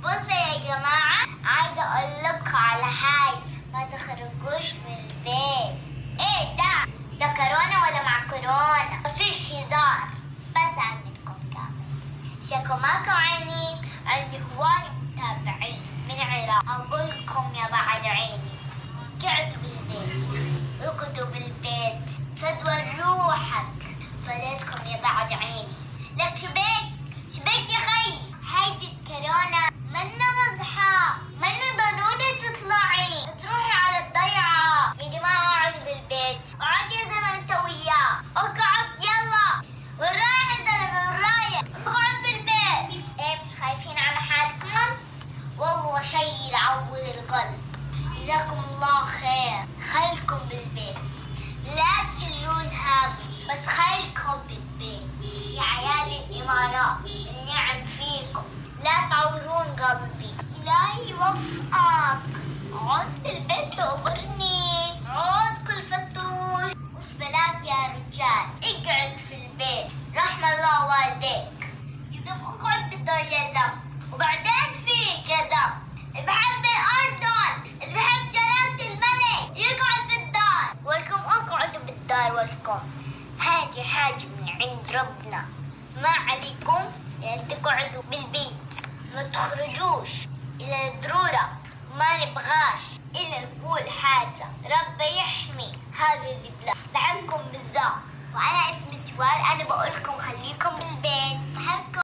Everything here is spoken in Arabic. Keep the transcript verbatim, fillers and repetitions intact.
بصوا يا جماعة، عايزة أقول لكم على حاجة، ما تخرجوش من البيت. إيه ده؟ ده كورونا ولا مع كورونا؟ مفيش هزار. بزعل منكم جامد. شكو معكم عيني، عندي هواية متابعين من العراق. أقول لكم يا بعد عيني، قعدوا بالبيت، ركضوا بالبيت، فدوى روحك، فديتكم يا بعد عيني. لك شبيك شبيك يا خي، هيدي الكورونا منا مزحة، منا ضروري تطلعي تروحي على الضيعة. يا جماعة اقعدوا بالبيت، اقعد يا زلمة انت وياه، اقعد يلا، والرايح ده لما والرايح اقعد بالبيت. ايه مش خايفين على حالكم؟ والله شي يعود القلب. جزاكم الله خير، خليكم بالبيت، لا تشيلون هم، بس خليكم بالبيت يا عيال الإمارات. النعم فيكم، لا تعورون قلبي. إلهي يوفقك، عود بالبيت تقبرني، عود كل فتوش. وش بلاك يا رجال، اقعد في البيت، رحم الله والديك. يزم اقعد بالدار يا زم، وبعدين فيك يا زم. اللي بحب الأردن، اللي بحب جلالة الملك يقعد بالدار، ولكم اقعدوا بالدار. ولكم هذه حاجة من عند ربنا، ما عليكم يعني تقعدوا بالبيت، ما تخرجوش إلى الضرورة. ما نبغاش إلا نقول حاجة، رب يحمي هذه البلاد. بحبكم بالذات، وأنا اسمي سوار، أنا بقولكم خليكم بالبيت. بحبكم.